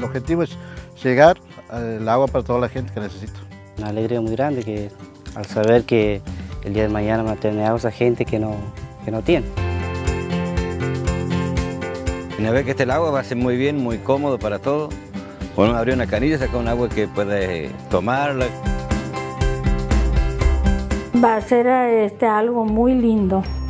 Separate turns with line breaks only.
objetivo es llegar el agua para toda la gente que necesita.
Una alegría muy grande que al saber que el día de mañana va a tener agua esa gente que no tiene.
Una vez que esté el agua va a ser muy bien, muy cómodo para todos. Podemos abrir una canilla, sacar un agua que puede tomarla.
Va a ser algo muy lindo.